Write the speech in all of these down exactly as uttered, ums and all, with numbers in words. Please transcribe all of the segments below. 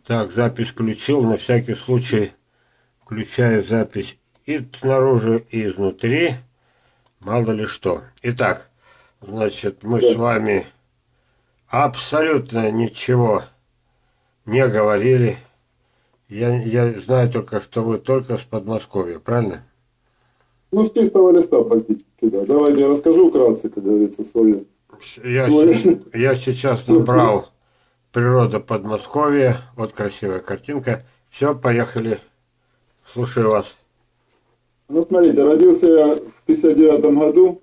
Так, запись включил. На всякий случай включаю запись и снаружи, и изнутри. Мало ли что. Итак, значит, мы с вами абсолютно ничего не говорили. Я, я знаю только, что вы только с Подмосковья, правильно? Ну, с чистого листа практически, да. Давайте я расскажу вкратце, как говорится, свою. Я, свою... я сейчас набрал «Природа Подмосковья». Вот красивая картинка. Все, поехали. Слушаю вас. Ну, смотрите, родился я в пятьдесят девятом году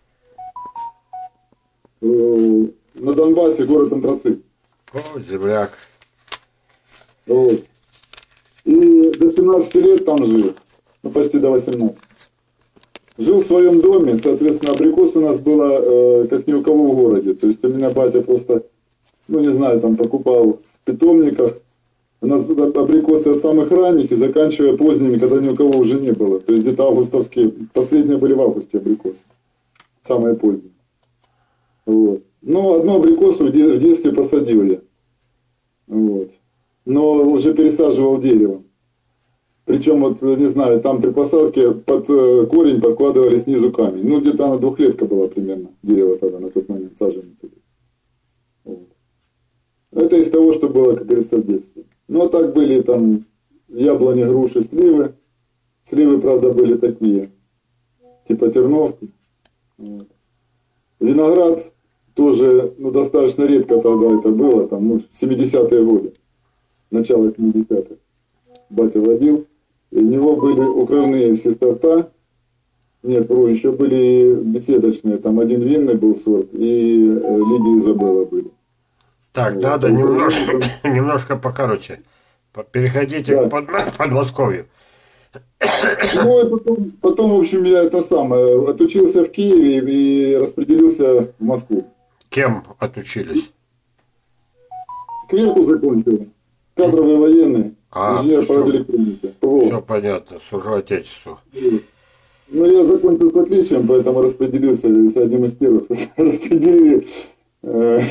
э, на Донбассе, город Антрацит. О, земляк. Вот. И до семнадцати лет там жил, ну, почти до восемнадцати. Жил в своем доме, соответственно, абрикос у нас было э, как ни у кого в городе. То есть у меня батя просто, ну не знаю, там покупал в питомниках. У нас абрикосы от самых ранних и заканчивая поздними, когда ни у кого уже не было. То есть где-то августовские, последние были в августе абрикосы. Самые поздние. Вот. Но одну абрикосу в детстве посадил я. Вот. Но уже пересаживал дерево. Причем, вот, не знаю, там при посадке под корень подкладывали снизу камень. Ну, где-то она двухлетка была примерно, дерево тогда на тот момент, саженец. Вот. Это из того, что было, как говорится, в детстве. Ну, а так были там яблони, груши, сливы. Сливы, правда, были такие, типа терновки. Вот. Виноград тоже, ну, достаточно редко тогда это было, там, ну, семидесятые годы, начало семидесятых. Батя водил. И у него были укрывные все сорта. Нет, вру, еще были беседочные. Там один винный был сорт и Лидия Изабелла были. Так, вот. Надо немножко, немножко покороче. Переходите да. к под, Подмосковью. Ну, и потом, потом, в общем, я это самое, отучился в Киеве и распределился в Москву. Кем отучились? Кверху закончил. Кадровый военный. А, инженер по радиоэлектронике. Все понятно, служу Отечеству. Ну, я закончил с отличием, поэтому распределился с одним из первых. Распределили э,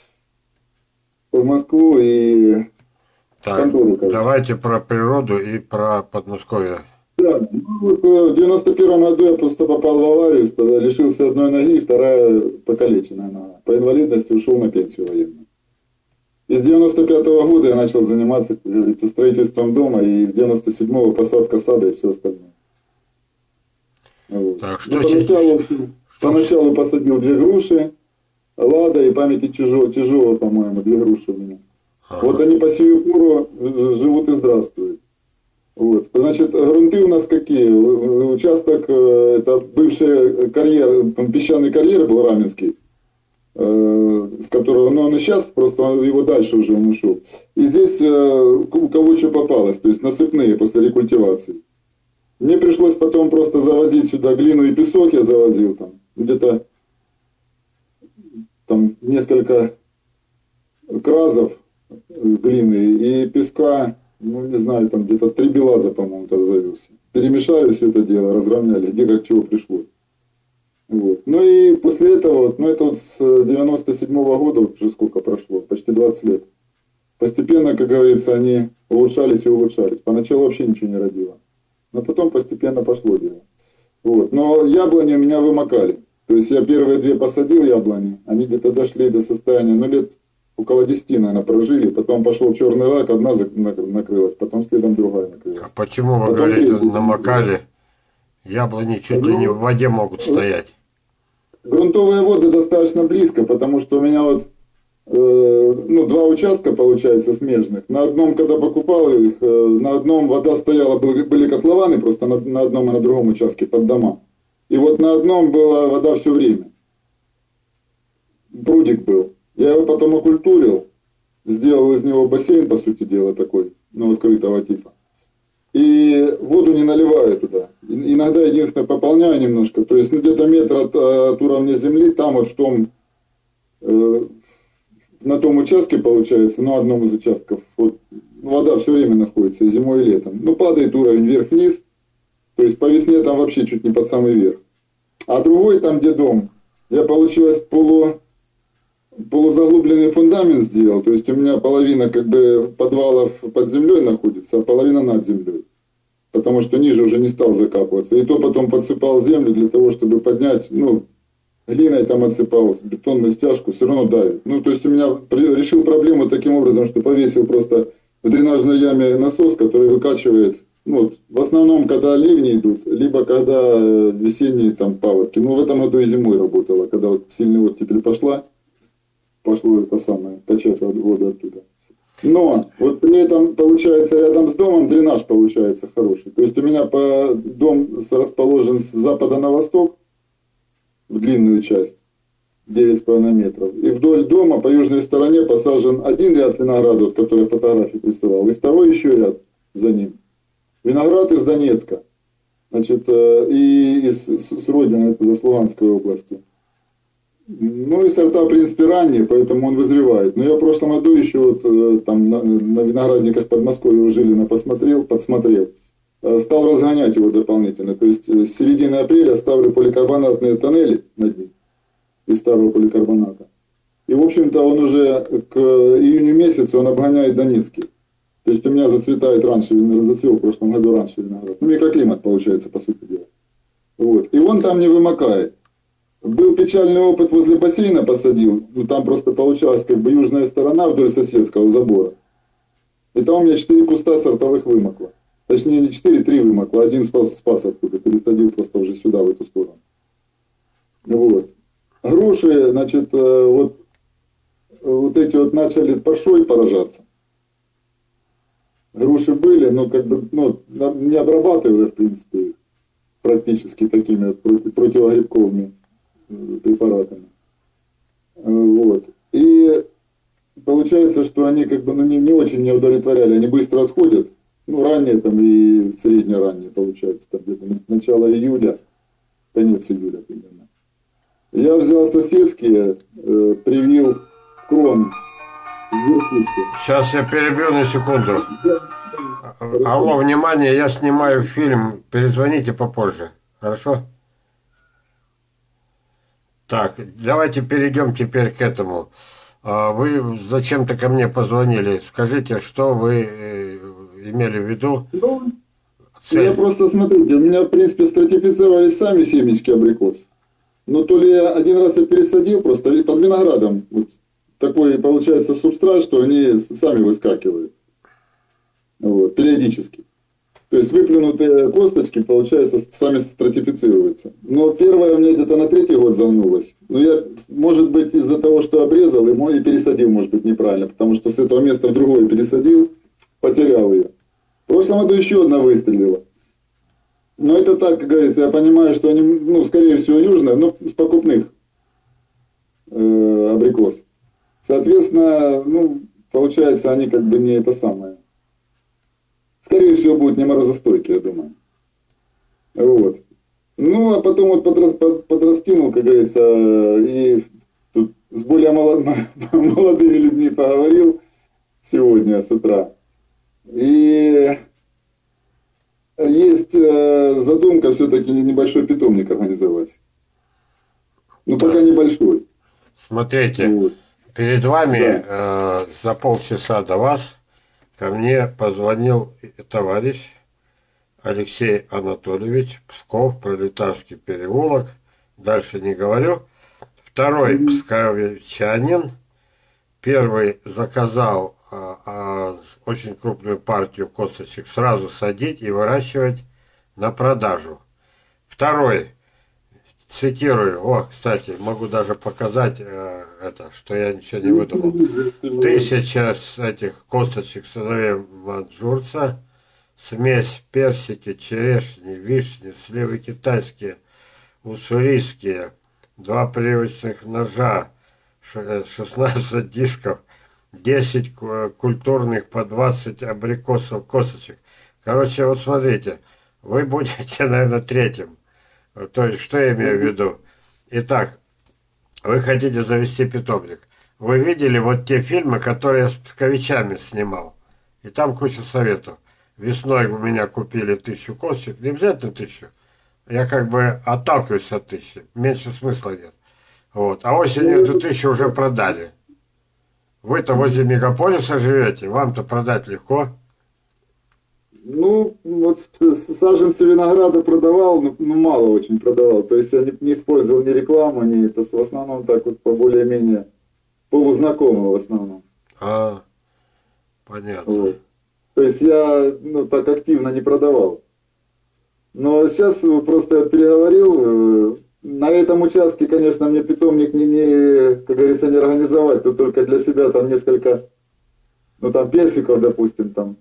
в Москву и так, контору. Давайте про природу и про Подмосковье. Да, ну, вот, в девяносто первом году я просто попал в аварию, лишился одной ноги, вторая покалеченная нога. По инвалидности ушел на пенсию военную. И с девяносто пятого года я начал заниматься, как говорится, строительством дома, и с девяносто седьмого посадка сада и все остальное. Вот. Так, что ну, поначалу, что? поначалу посадил две груши, Лада и памяти Чижова, Чижова, по-моему, две груши у меня. Ага. Вот они по сию пору живут и здравствуют. Вот. Значит, грунты у нас какие? Участок, это бывший карьер, песчаный карьер был Раменский, с которого, ну он и сейчас, просто он, его дальше уже он ушел. И здесь у кого что попалось, то есть насыпные после рекультивации. Мне пришлось потом просто завозить сюда глину и песок, я завозил там, где-то там несколько кразов глины и песка, ну не знаю, там где-то три белаза, по-моему, тогда завез. Перемешали все это дело, разровняли, где как чего пришлось. Вот. Ну и после этого, ну это вот с девяносто седьмого года, уже сколько прошло, почти двадцать лет. Постепенно, как говорится, они улучшались и улучшались. Поначалу вообще ничего не родило. Но потом постепенно пошло дело. Вот. Но яблони у меня вымокали. То есть я первые две посадил яблони, они где-то дошли до состояния, ну лет около десяти, наверное, прожили. Потом пошел черный рак, одна накрылась, потом следом другая накрылась. А почему вы потом говорите, намокали? Яблони чуть ли не в воде могут стоять. Грунтовые воды достаточно близко, потому что у меня вот э, ну, два участка, получается, смежных. На одном, когда покупал их, э, на одном вода стояла, были, были котлованы просто на, на одном и на другом участке под дома. И вот на одном была вода все время. Прудик был. Я его потом окультурил, сделал из него бассейн, по сути дела, такой, ну, открытого типа. И воду не наливаю туда. Иногда единственное пополняю немножко. То есть ну, где-то метр от, от уровня земли, там вот в том, э, на том участке получается, ну одном из участков, вот, вода все время находится, и зимой, и летом. Ну падает уровень вверх-вниз, то есть по весне там вообще чуть не под самый верх. А другой там, где дом, я получилось полу полузаглубленный фундамент сделал. То есть у меня половина как бы подвалов под землей находится, а половина над землей. Потому что ниже уже не стал закапываться. И то потом подсыпал землю для того, чтобы поднять, ну, глиной там отсыпал, бетонную стяжку, все равно давит. Ну, то есть у меня решил проблему таким образом, что повесил просто в дренажной яме насос, который выкачивает, ну, в основном, когда ливни идут, либо когда весенние там паводки. Ну, в этом году и зимой работало, когда вот сильная оттепель пошла, пошло это самое, качать воду оттуда. Но вот при этом получается рядом с домом дренаж получается хороший. То есть у меня по дом расположен с запада на восток, в длинную часть, девять с половиной метров. И вдоль дома по южной стороне посажен один ряд виноградов, который я фотографии присылал, и второй еще ряд за ним. Виноград из Донецка, значит, и из, с родины, это из Луганской области. Ну и сорта, в принципе, ранние, поэтому он вызревает. Но я в прошлом году еще вот там на, на виноградниках Подмосковья у Жилина посмотрел, подсмотрел. Стал разгонять его дополнительно. То есть с середины апреля ставлю поликарбонатные тоннели над ним из старого поликарбоната. И, в общем-то, он уже к июню месяцу он обгоняет Донецкий. То есть у меня зацветает раньше виноград, зацвел в прошлом году раньше виноград. Ну, микроклимат получается, по сути дела. Вот. И он там не вымокает. Был печальный опыт, возле бассейна посадил. Ну, там просто получалась как бы южная сторона вдоль соседского забора. И там у меня четыре куста сортовых вымокло. Точнее, не четыре, три вымокло. Один спас, спас оттуда, пересадил просто уже сюда, в эту сторону. Вот. Груши, значит, вот, вот эти вот начали паршой поражаться. Груши были, но как бы, ну, не обрабатывали, в принципе, практически такими против, противогрибковыми препаратами. Вот. И получается, что они как бы, ну, не, не очень не удовлетворяли, они быстро отходят. Ну, ранние там и средне-ранние, получается, там где-то начало июля, конец июля примерно. Я взял соседские, э, привил крон. Сейчас я перебью на секунду. Алло, внимание, я снимаю фильм, перезвоните попозже, хорошо? Так, давайте перейдем теперь к этому. Вы зачем-то ко мне позвонили, скажите, что вы имели в виду? Ну, я просто, смотрите, у меня, в принципе, стратифицировались сами семечки абрикос. Но то ли я один раз я пересадил, просто под виноградом. Вот такой, получается, субстрат, что они сами выскакивают. Вот, периодически. То есть выплюнутые косточки, получается, сами стратифицируются. Но первое у меня где-то на третий год загнулось. Но я, может быть, из-за того, что обрезал, и мой пересадил, может быть, неправильно. Потому что с этого места в другое пересадил, потерял ее. В прошлом году еще одна выстрелила. Но это так, как говорится, я понимаю, что они, ну, скорее всего, южные, но с покупных э, абрикос. Соответственно, ну, получается, они как бы не это самое. Скорее всего, будут не морозостойкие, я думаю. Вот. Ну, а потом вот подрас, под, подраскинул, как говорится, и тут с более молод, молодыми людьми поговорил сегодня с утра. И есть задумка все-таки небольшой питомник организовать. Ну, да. Пока небольшой. Смотрите, вот. Перед вами да. э, за полчаса до вас ко мне позвонил товарищ Алексей Анатольевич, Псков, Пролетарский переулок, дальше не говорю. Второй mm-hmm. псковичанин, первый заказал а, а, очень крупную партию косточек сразу садить и выращивать на продажу. Второй, цитирую, о, кстати, могу даже показать э, это, что я ничего не выдумал. Тысяча этих косточек сыновей маньчжурца, смесь персики, черешни, вишни, сливы китайские, уссурийские, два привычных ножа, шестнадцать дисков, десять культурных по двадцать абрикосов косточек. Короче, вот смотрите, вы будете, наверное, третьим. То есть, что я имею в виду? Итак, вы хотите завести питомник. Вы видели вот те фильмы, которые я с псковичами снимал. И там куча советов. Весной у меня купили тысячу косточек. Не обязательно тысячу. Я как бы отталкиваюсь от тысячи. Меньше смысла нет. Вот. А осенью эту тысячу уже продали. Вы-то возле мегаполиса живете, вам-то продать легко. Ну, вот с- с- саженцы винограда продавал, но ну, мало очень продавал. То есть я не, не использовал ни рекламу, ни это в основном так вот по более-менее полузнакомым в основном. А, понятно. Вот. То есть я ну, так активно не продавал. Но сейчас просто я переговорил. э, На этом участке, конечно, мне питомник не, не, как говорится, не организовать. Тут только для себя там несколько, ну там персиков, допустим, там.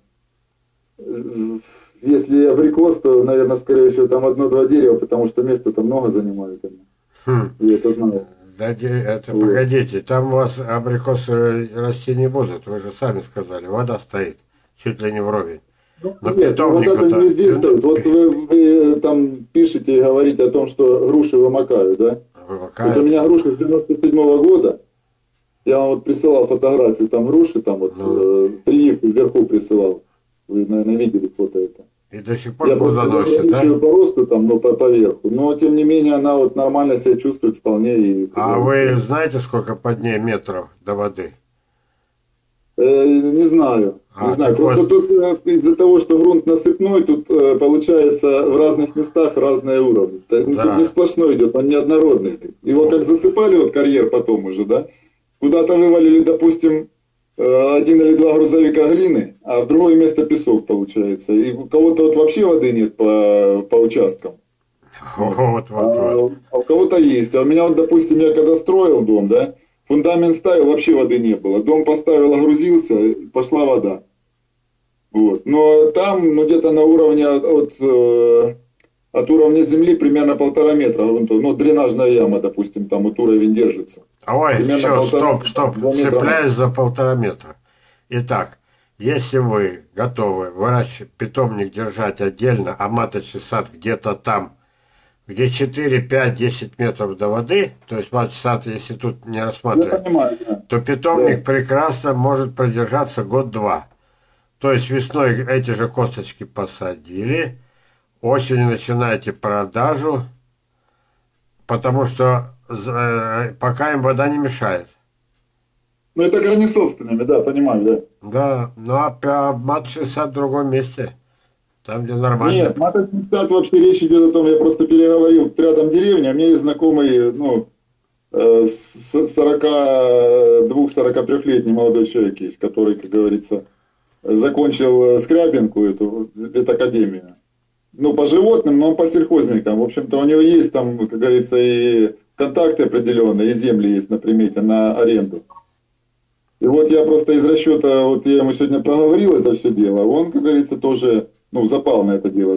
Э, Если абрикос, то, наверное, скорее всего, там одно-два дерева, потому что места там много занимают они. Хм. Я это знаю. Да, де- это, Вот. погодите, там у вас абрикосы расти не будут, вы же сами сказали, вода стоит чуть ли не вровень. Но Нет, ну, вода-то питомнику-то... не везде стоит. Вот вы, вы там пишете и говорите о том, что груши вымокают, да? Вот у Вымокает. меня груши с девяносто седьмого года. Я вам вот присылал фотографию, там груши, там вот Ну. э, прививку вверху присылал. Вы, наверное, видели фото это. И до сих пор Я просто не плодоносит, да? ограничиваю по росту там, ну, по, поверху. Но, тем не менее, она вот нормально себя чувствует вполне. И, А вы знаете, сколько под ней метров до воды? Э, не знаю. А, Не знаю. так Просто вот. тут э, из-за того, что грунт насыпной, тут э, получается в разных местах разные уровни. Т- Да. Тут не сплошной идет, он неоднородный. Его как засыпали вот карьер потом уже, да? Куда-то вывалили, допустим, э, один или два грузовика глины, а в другое место песок получается. И у кого-то вот вообще воды нет по, по участкам. Вот, вот, вот. А, а у кого-то есть. А у меня вот, допустим, я когда строил дом, да, фундамент ставил, вообще воды не было. Дом поставил, огрузился, пошла вода. Вот. Но там, ну, где-то на уровне от, от, э, от уровня земли примерно полтора метра грунта. Ну, дренажная яма, допустим, там вот уровень держится. А ой, Примерно все, полтора- стоп, стоп, два метра. цепляюсь за полтора метра. Итак, если вы готовы выращивать, питомник держать отдельно, а маточный сад где-то там, где четыре, пять, десять метров до воды, то есть маточный сад, если тут не Я рассматривать, понимаю, да. то питомник прекрасно может продержаться год-два. То есть весной эти же косточки посадили, осенью начинаете продажу, потому что э, пока им вода не мешает. Ну, это грани собственными, да, понимаю, да. Да, ну а пя- маточный сад в другом месте, там где нормально. Нет, маточный сад вообще речь идет о том, я просто переговорил, тут рядом деревня, у меня есть знакомый, ну, э, с- сорок два сорок три-летний молодой человек есть, который, как говорится, закончил Скрябинку, эту, ветакадемию. Ну, по животным, но по сельхозникам. В общем-то, у него есть там, как говорится, и контакты определенные, и земли есть на примете, на аренду. И вот я просто из расчета, вот я ему сегодня проговорил это все дело, он, как говорится, тоже, ну, запал на это дело.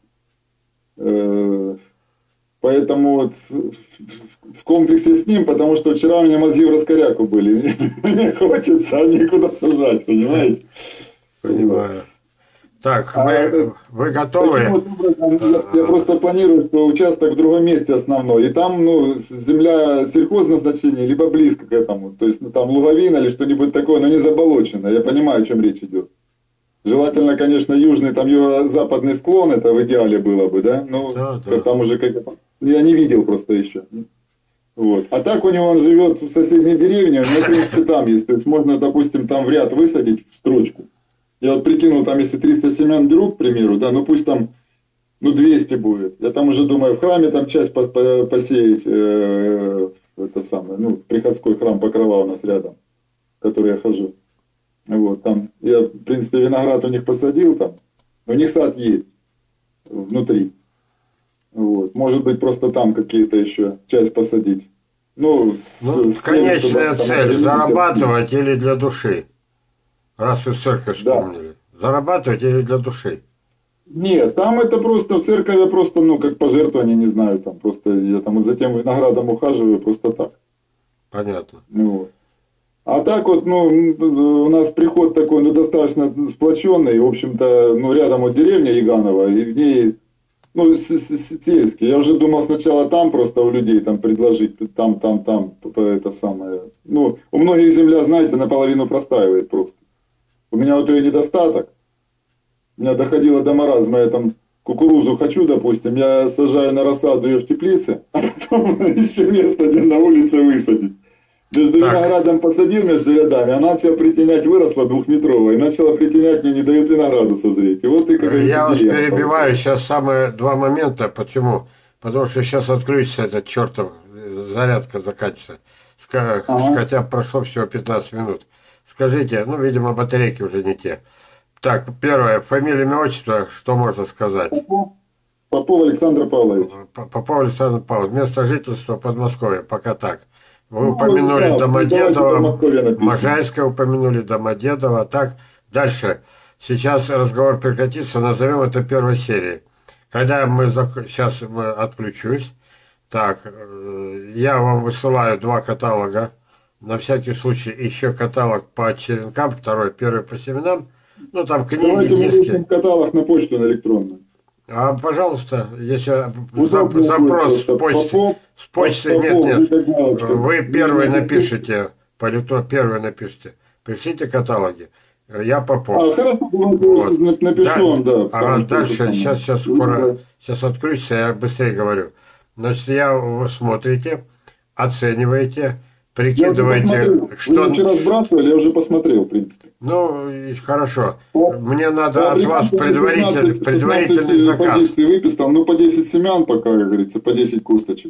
Э, Поэтому вот в комплексе с ним, потому что вчера у меня мозги в раскоряку были. Мне хочется, а некуда сажать, понимаете? Понимаю. Так, А, вы, э, вы готовы? Таким вот образом, я, я просто планирую, что участок в другом месте основной, и там, ну, земля сельхозназначения, либо близко к этому, то есть, ну, там луговина или что-нибудь такое, но не заболоченное, я понимаю, о чем речь идет. Желательно, конечно, южный, там юго-западный склон, это в идеале было бы, да, ну, Да, да. там уже как я не видел просто еще. Вот. А так у него он живет в соседней деревне, у него, в принципе, там есть, то есть можно, допустим, там в ряд высадить в строчку. Я вот прикинул, там если триста семян беру, к примеру, да, ну пусть там, ну двести будет. Я там уже думаю, в храме там часть по- по- посеять, э, это самое, ну, приходской храм Покрова у нас рядом, в который я хожу. Вот, там, я, в принципе, виноград у них посадил там, у них сад есть внутри. Вот, может быть, просто там какие-то еще часть посадить. Ну, с, Ну, с целью, конечная чтобы там цель – оживились. зарабатывать или для души? Раз вы церковь Да. вспомнили. Зарабатывать или для души? Нет, там это просто, в церковь я просто, ну, как пожертвование, не знаю, там просто я там за тем виноградом ухаживаю просто так. Понятно. Ну, вот. А так вот, ну, у нас приход такой, ну, достаточно сплоченный, в общем-то, ну, рядом вот деревня Иганова, и в ней, ну, с- с- с- сельский. Я уже думал сначала там просто у людей там предложить, там, там, там, это самое. Ну, у многих земля, знаете, наполовину простаивает просто. У меня вот ее недостаток. У меня доходило до маразма, я там кукурузу хочу, допустим, я сажаю на рассаду ее в теплице. а потом еще место один на улице высадить. Между Так. виноградом посадил между рядами, а начала притенять, выросла двухметровая, и начала притенять, мне не дают винограду созреть. И вот и, как говорится, Я вас дилемма перебиваю, получилась. сейчас самые два момента. Почему? Потому что сейчас отключится этот чертов, зарядка заканчивается. Ска- Ага. Хотя прошло всего пятнадцать минут. Скажите, ну, видимо, батарейки уже не те. Так, первое, фамилия, имя, отчество, что можно сказать? Попов, Попов Александр Павлович. П- Попов Александр Павлович, место жительства Подмосковье, пока так. Вы Ну, упомянули да, давайте Домодедово, Подмосковье напишем. Можайское упомянули, Домодедово, так. Дальше. Сейчас разговор прекратится, назовем это первой серией. Когда мы, зак- сейчас мы отключусь, так, э, я вам высылаю два каталога, на всякий случай еще каталог по черенкам, второй, первый по семенам, ну там книги, Давайте мы диски. вышлем каталог на почту на электронную. А, пожалуйста, если Удобно зап- запрос будет, с почты, Попов, с почты, Попов, нет, нет, Витя Галочка. вы первый Нижний напишите, по электронному первый напишите, пришлите каталоги, я А, Попов. хорошо, Вот. вот. напишу он, да. Ага, потому что дальше, это самое. сейчас, сейчас скоро, сейчас отключится, я быстрее говорю. Значит, я, вы смотрите, оцениваете, Я уже прикидываете, посмотрел. Вы что... мне вчера сбрасывали, я уже посмотрел, в принципе. Ну, и хорошо. По- Мне надо По от вас аппликации предварительный, шестнадцать предварительный заказ. позиций выписал, ну, по десять семян пока, как говорится, по десять кусточек.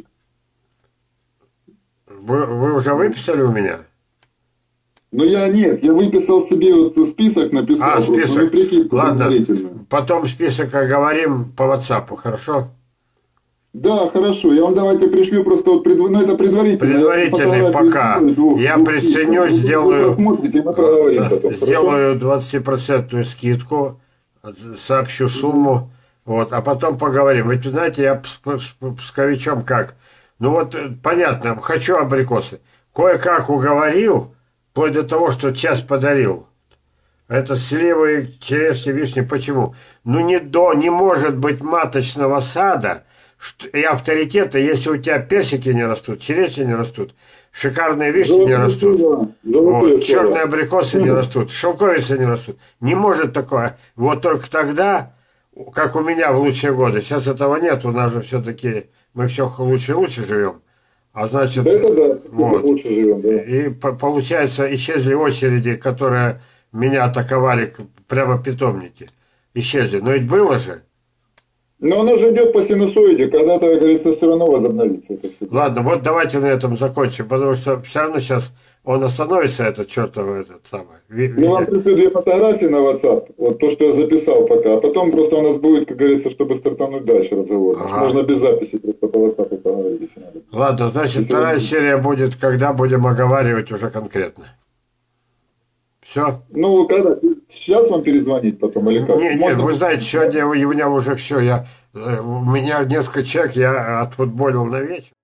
Вы, вы уже выписали у меня? Но я нет, я выписал себе вот список, написал, А, просто, список. ну, прикидку Ладно, предварительную. потом список оговорим по WhatsApp, хорошо? Да, хорошо, я вам давайте пришлю просто вот, предв... ну, это предварительно. Предварительный Я пока. скину двух- Я двух приценю, списков. сделаю- Вы посмотрите, мы проговорим потом, хорошо? Сделаю двадцатипроцентную скидку, сообщу сумму, вот, а потом поговорим. Ведь, знаете, я с, с- с псковичом как? Ну вот, э, понятно, хочу абрикосы. Кое-как уговорил, вплоть до того, что часть подарил. Это сливы, черешни, вишни. Почему? Ну, не, до, не может быть маточного сада что- и авторитета, если у тебя персики не растут, черешни не растут, шикарные вишни не Золотые растут. слова, золотые Вот, черные слова. абрикосы не растут, шелковицы не растут. Не может такое. Вот только тогда, как у меня в лучшие годы, сейчас этого нет, у нас же все-таки мы все лучше и лучше живем. А значит, Да это да, вот. лучше живем, да. И по- получается, исчезли очереди, которые меня атаковали, к- прямо питомники. Исчезли. Но ведь было же. Но оно же идет по синусоиде, когда-то, как говорится, все равно возобновится это все. Ладно, вот давайте на этом закончим, потому что все равно сейчас он остановится, этот чертов этот самый. ви- Я вам видео. пришлю две фотографии на WhatsApp, вот то, что я записал пока, а потом просто у нас будет, как говорится, чтобы стартануть дальше разговор. Ага. Можно без записи просто по WhatsApp поговорить, если надо. Ладно, значит, Если вторая вы- серия будет, когда будем оговаривать уже конкретно. Все? Ну, когда? Сейчас вам перезвонить потом или как? Не, нет, Можно- вы знаете, сегодня у меня уже все, я, э, у меня несколько человек, я отфутболил на вечер.